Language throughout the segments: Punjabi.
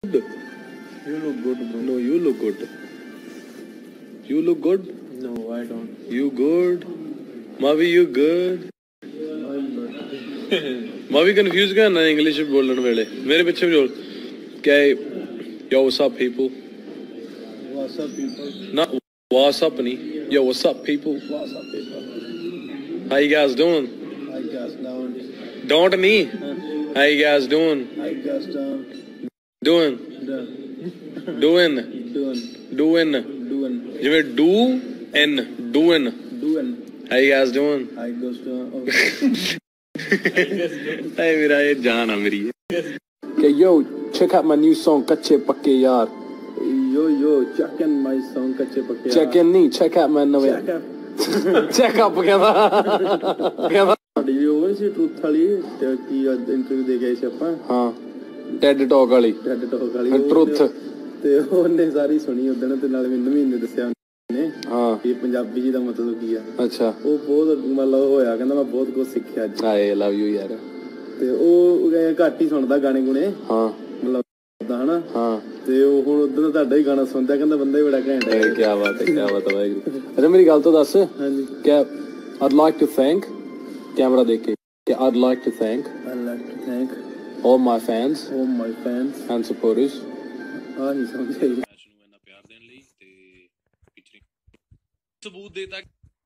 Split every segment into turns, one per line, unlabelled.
You look good, bro.
No, you look good. You look good?
No, I don't.
You good? Mavi, you good?
I'm good.
Mavi confused क्या ना English में बोलने वाले मेरे पीछे भी बोल क्या yo what's up people
What's up, people?
not what's up नहीं yo what's up people
What's up, people?
how you guys doing
I guess down.
don't नहीं how you guys doing
I guess down.
doing
Done.
doing
Doing.
doing
Doing.
ਜਿਵੇਂ do and doing
Doing.
how you guys doing
I guess down. Okay.
hey मेरा ये जान है मेरी okay yo check out my new song कच्चे पक्के यार
Yo, check in my song Kache Pakke.
check in नहीं check out my नवे
Check up.
check up ਕਹਿੰਦਾ
ਵੀਡੀਓ ਸੀ ਟਰੂਥ ਵਾਲੀ ਤੇ ਕੀ ਇੰਟਰਵਿਊ ਦੇ ਗਏ ਸੀ ਆਪਾਂ
ਹਾਂ ਟੈਡ ਟਾਕ ਵਾਲੀ
ਟੈਡ ਟਾਕ ਵਾਲੀ
ਟਰੂਥ
ਤੇ ਉਹਨੇ ਸਾਰੀ ਸੁਣੀ ਉਦੋਂ ਤੇ ਨਾਲ ਮੈਨੂੰ ਵੀ ਇਹਨੇ ਦੱਸਿਆ ਉਹਨੇ
ਹਾਂ
ਇਹ ਪੰਜਾਬੀ ਜੀ ਦਾ ਮਤਲਬ ਕੀ ਆ
ਅੱਛਾ
ਉਹ ਬਹੁਤ ਮਤਲਬ ਹੋਇਆ ਕਹਿੰਦਾ ਮੈਂ ਬਹੁਤ ਕੁਝ ਸਿੱਖਿਆ ਅੱਜ
ਆਈ ਲਵ ਯੂ ਯਾਰ
ਤੇ ਉਹ ਘੱਟ ਹੀ ਸੁਣਦਾ ਗਾਣੇ ਗੁਣੇ
ਹਾਂ
ਮਤਲਬ ਹਨਾ
ਹਾਂ
ਤੇ ਉਹ ਹੁਣ ਉਦੋਂ ਦਾ ਤੁਹਾਡਾ ਹੀ ਗਾਣਾ ਸੁਣਦਾ ਕਹਿੰਦਾ ਬੰਦਾ ਹੀ ਬੜਾ ਘੈਂਟ ਹੈ
ਕੀ ਬਾਤ ਹੈ ਵਾਹਿਗੁਰੂ ਅੱਛਾ ਮੇਰੀ ਗੱਲ ਤੋਂ ਦੱਸ
ਹਾਂਜੀ
ਕਿ I'd like to thank camera ਦੇਖ ਕੇ ਕਿ I'd like to thank all my fans and supporters
ਆ ਨਹੀਂ ਸਮਝਿਆ
ਨੂੰ ਇੰਨਾ ਪਿਆਰ ਦੇਣ ਲਈ ਤੇ ਪਿਛਲੀ ਸਬੂਤ ਦੇਤਾ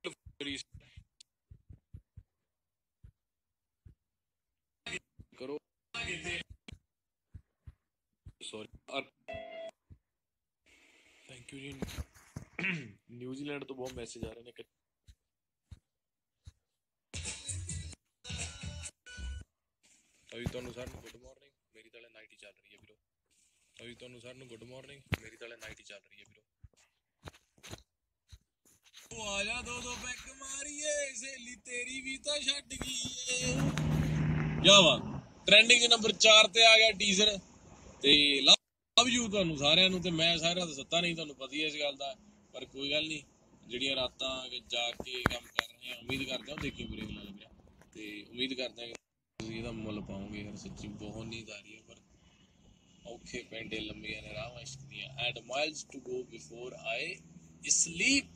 ਕਰੋ ਸੌਰੀ ਥੈਂਕ ਯੂ ਜੀ ਨਿਊਜ਼ੀਲੈਂਡ ਤੋਂ ਬਹੁਤ ਮੈਸੇਜ ਆ ਰਹੇ ਨੇ ਅਭੀ ਤੁਹਾਨੂੰ ਸਾਰਿਆਂ ਨੂੰ ਗੁੱਡ ਮਾਰਨਿੰਗ ਮੇਰੀ ਤਾਂ ਨਾਈਟ ਹੀ ਚੱਲ ਰਹੀ ਹੈ ਵੀਰੋ ਅਭੀ ਤੁਹਾਨੂੰ ਸਾਰਿਆਂ ਨੂੰ ਗੁੱਡ ਮਾਰਨਿੰਗ ਮੇਰੀ ਤਾਂ ਨਾਈਟ ਹੀ ਚੱਲ ਰਹੀ ਹੈ ਵੀਰੋ ਉਹ ਆ ਜਾ ਦੋ ਪੈਕ ਮਾਰੀਏ ਸਹੇਲੀ ਤੇਰੀ ਵੀ ਤਾਂ ਛੱਡ ਗਈ ਏ ਕਿਆ ਵਾ ਟ੍ਰੈਂਡਿੰਗ ਨੰਬਰ 4 ਤੇ ਆ ਗਿਆ ਟੀਜ਼ਰ ਤੇ ਲਵ ਯੂ ਤੁਹਾਨੂੰ ਸਾਰਿਆਂ ਨੂੰ ਤੇ ਮੈਂ ਸਾਰਿਆਂ ਦਾ ਸੱਤਾ ਨਹੀਂ ਤੁਹਾਨੂੰ ਪਤਾ ਹੀ ਇਸ ਗੱਲ ਦਾ ਪਰ ਕੋਈ ਗੱਲ ਨਹੀਂ ਜਿਹੜੀਆਂ ਰਾਤਾਂ ਜਾ ਕੇ ਕੰਮ ਕਰ ਰਹੇ ਹਾਂ ਉਮੀਦ ਕਰਦੇ ਹਾਂ ਦੇਖਿਓ ਵੀਰੇ ਲੱਗ ਰਿਹਾ ਤੇ ਉਮੀਦ ਕਰਦੇ ਹਾਂ ਤੁਸੀਂ ਇਹਦਾ ਮੁੱਲ ਪਾਓਗੇ ਯਾਰ ਸੱਚੀ ਬਹੁਤ ਨੀਂਦ ਆ ਰਹੀ ਹੈ ਪਰ ਔਖੇ ਪੈਂਡੇ ਲੰਮੀਆਂ ਨੇ ਰਾਹਾਂ ਇਸ਼ਕ ਦੀਆਂ and miles to go before I sleep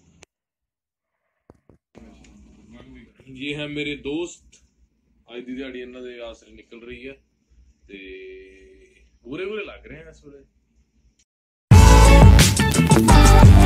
ये है मेरे दोस्त आज ਦੀ ਦਿਹਾੜੀ ਇਹਨਾਂ ਦੇ ਆਸਰੇ ਨਿਕਲ ਰਹੀ ਹੈ ਤੇ ਪੂਰੇ ਲੱਗ ਰਹੇ ਆ ਇਸ ਵੇਲੇ